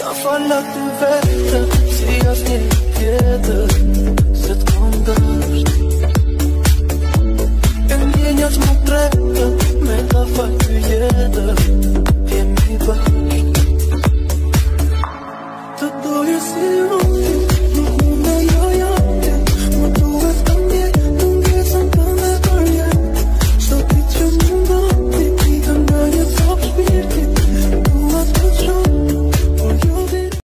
Ta falak ty vetë, si as një tjetër, se t'kom dësht.